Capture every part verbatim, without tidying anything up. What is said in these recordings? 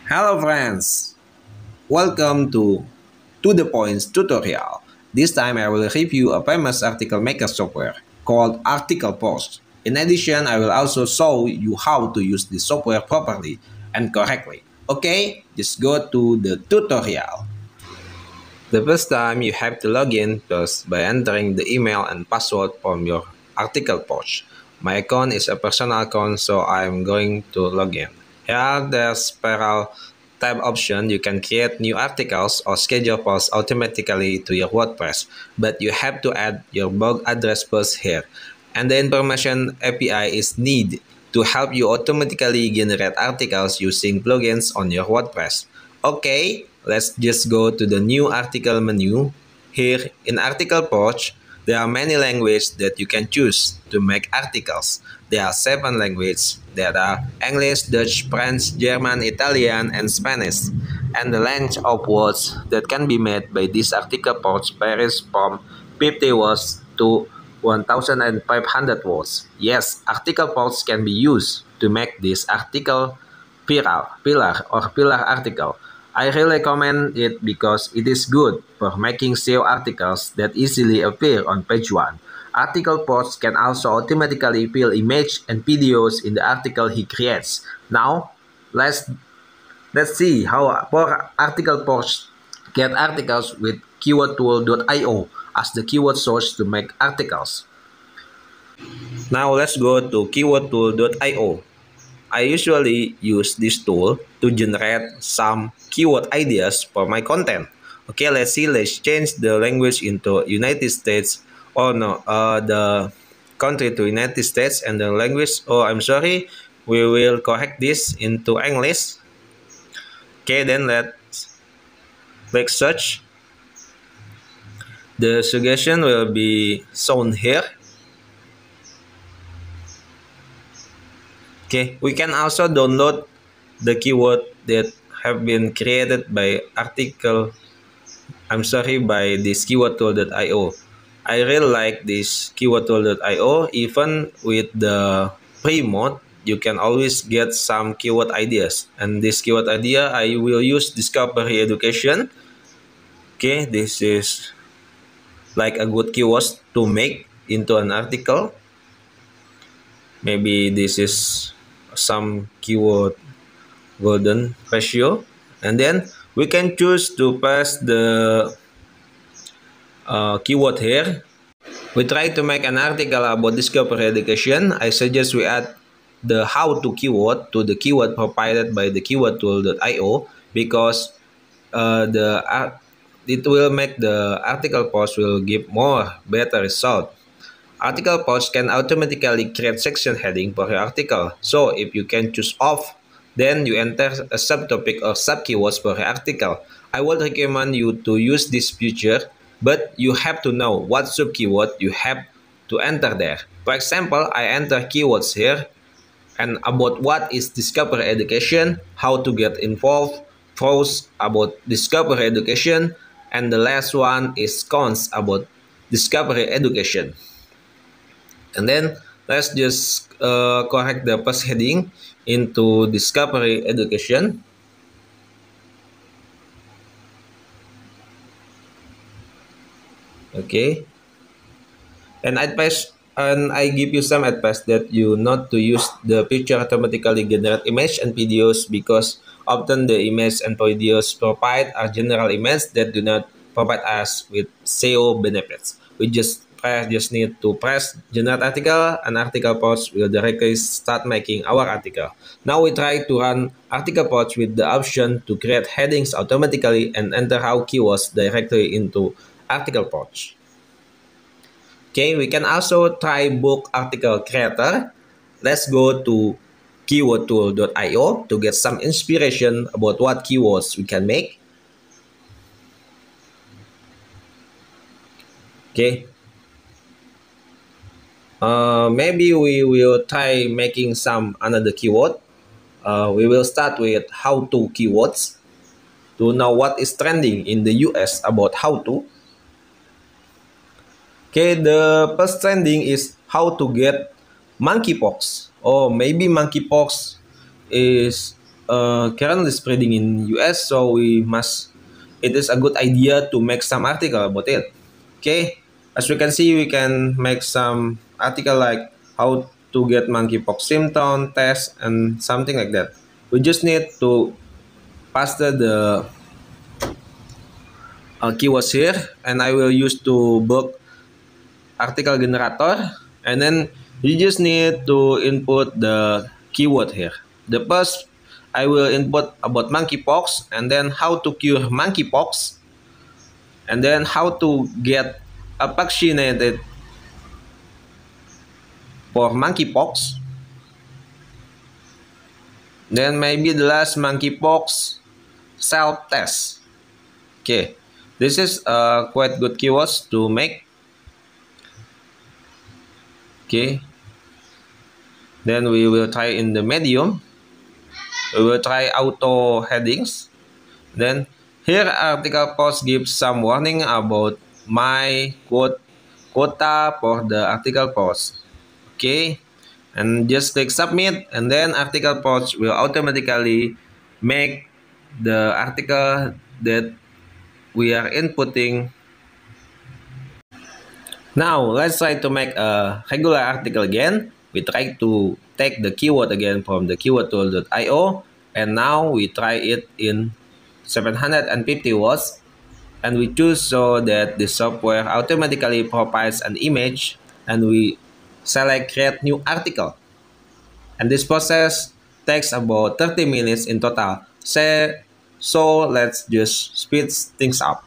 Hello friends, welcome to To The Points tutorial. This time I will review a famous article maker software called ArticleForge. In addition, I will also show you how to use this software properly and correctly. Okay, just go to the tutorial. The first time you have to log in first by entering the email and password from your ArticleForge. My account is a personal account, so I'm going to log in. Here there's spiral tab option. You can create new articles or schedule posts automatically to your WordPress, but you have to add your blog address first here. And the information A P I is needed to help you automatically generate articles using plugins on your WordPress. Okay, let's just go to the new article menu. Here in ArticleForge, there are many languages that you can choose to make articles. There are seven languages that are English, Dutch, French, German, Italian, and Spanish. And the length of words that can be made by this ArticleForge varies from fifty words to one thousand five hundred words. Yes, ArticleForge can be used to make this article viral, pillar or pillar article. I really recommend it because it is good for making S E O articles that easily appear on page one. ArticleForge can also automatically fill images and videos in the article he creates. Now, let's let's see how for ArticleForge get articles with keyword tool dot i o as the keyword source to make articles. Now let's go to keyword tool dot i o. I usually use this tool to generate some keyword ideas for my content. Okay, let's see. Let's change the language into United States. Oh no, uh, the country to United States and the language. Oh, I'm sorry. We will correct this into English. Okay, then let's click search. The suggestion will be shown here. Okay, we can also download the keyword that have been created by article, I'm sorry, by this keyword tool dot i o. I really like this keyword tool dot i o. Even with the free mode, you can always get some keyword ideas. And this keyword idea, I will use discovery education. Okay, this is like a good keyword to make into an article. Maybe this is some keyword golden ratio, and then we can choose to pass the uh, keyword here. We try to make an article about discovery education. I suggest we add the how to keyword to the keyword provided by the keyword tool dot i o because uh, the uh, it will make the ArticleForge will give more better result. ArticleForge can automatically create section heading for your article. So if you can choose off, then you enter a subtopic or sub-keywords for your article. I would recommend you to use this feature, but you have to know what sub-keyword you have to enter there. For example, I enter keywords here, and about what is discovery education, how to get involved, pros about discovery education, and the last one is cons about discovery education. And then let's just uh, correct the first heading into discovery education. Okay. And advice and I give you some advice that you not to use the feature automatically generate image and videos because often the image and videos provide are general images that do not provide us with S E O benefits. We just press just need to press generate article, and ArticleForge will directly start making our article. Now we try to run ArticleForge with the option to create headings automatically and enter our keywords directly into ArticleForge. Okay, we can also try book article creator. Let's go to keyword tool dot i o to get some inspiration about what keywords we can make. Okay. Uh, maybe we will try making some another keyword. Uh, we will start with how to keywords to know what is trending in the U S about how to. Okay, the first trending is how to get monkeypox. Or maybe monkeypox is uh, currently spreading in U S, so we must. It is a good idea to make some article about it. Okay, as we can see, we can make some article like how to get monkeypox symptom test and something like that. We just need to paste the uh, keywords here, and I will use to book article generator, and then you just need to input the keyword here. The first, I will input about monkeypox, and then how to cure monkeypox, and then how to get vaccinated for monkeypox. Then maybe the last, monkeypox self test. Okay, this is uh, quite good keywords to make. Okay, then we will try in the medium. We will try auto headings. Then here ArticleForge gives some warning about my quote quota for the ArticleForge. Okay, and just click submit, and then ArticleForge will automatically make the article that we are inputting. Now let's try to make a regular article again. We try to take the keyword again from the keyword tool dot i o, and now we try it in seven hundred fifty words, and we choose so that the software automatically provides an image, and we select create new article, and this process takes about thirty minutes in total. So, so let's just speed things up.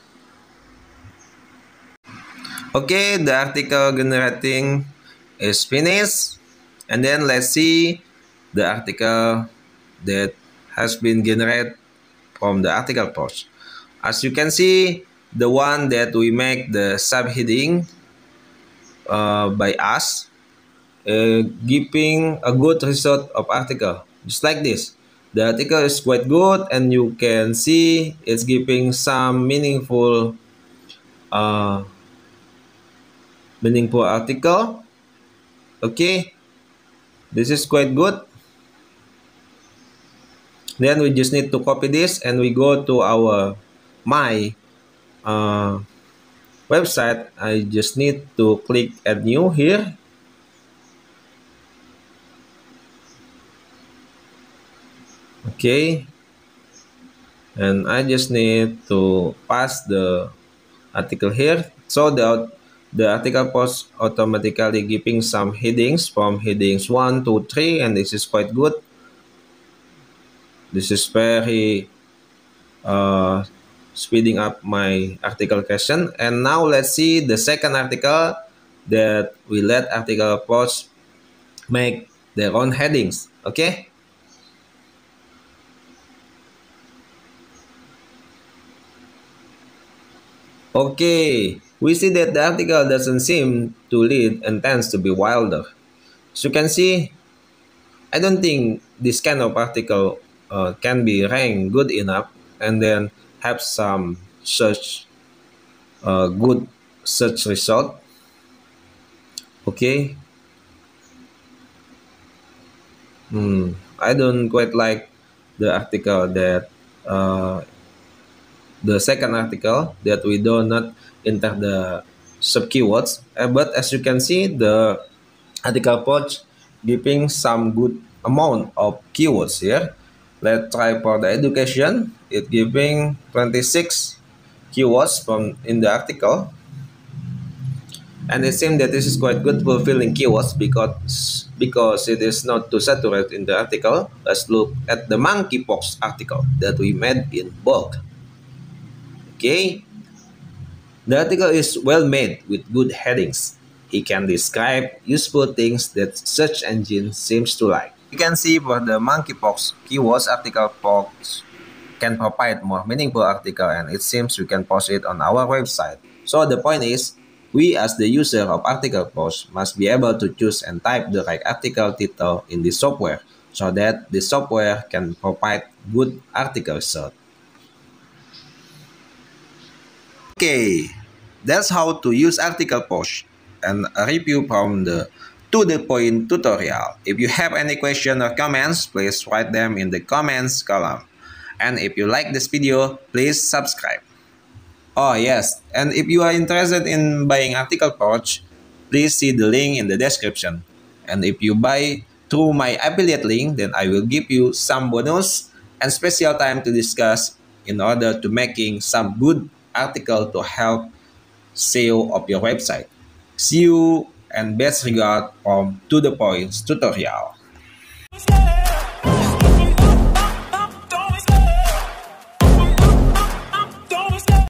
Okay, the article generating is finished, and then let's see the article that has been generated from the ArticleForge. As you can see, the one that we make the subheading uh, by us, uh, giving a good result of article, just like this. The article is quite good, and you can see it's giving some meaningful, uh, meaningful article. Okay, this is quite good. Then we just need to copy this, and we go to our my uh, website. I just need to click add new here. Okay, and I just need to pass the article here, so the the ArticleForge automatically giving some headings from headings one to three, and this is quite good. This is very uh, speeding up my article creation. And now let's see the second article that we let ArticleForge make their own headings. Okay. Okay, we see that the article doesn't seem to lead and tends to be wilder. As you can see, I don't think this kind of article uh, can be ranked good enough and then have some search uh, good search result. Okay. Hmm. I don't quite like the article that uh, the second article that we do not enter the sub keywords. Uh, but as you can see, the ArticleForge giving some good amount of keywords here. Let's try for the education. It giving twenty-six keywords from in the article, and it seems that this is quite good fulfilling keywords because because it is not too saturated in the article. Let's look at the monkeypox article that we made in bulk. Okay, the article is well made with good headings. He can describe useful things that search engine seems to like. You can see for the monkeypox keywords, ArticleForge can provide more meaningful article, and it seems we can post it on our website. So the point is, we as the user of ArticleForge must be able to choose and type the right article title in the software so that the software can provide good article result. Okay, that's how to use ArticleForge, and a review from the to the point tutorial. If you have any question or comments, please write them in the comments column. And if you like this video, please subscribe. Oh yes, and if you are interested in buying ArticleForge, please see the link in the description. And if you buy through my affiliate link, then I will give you some bonus and special time to discuss in order to making some good article to help S E O of your website. See you and best regard from To The Points tutorial.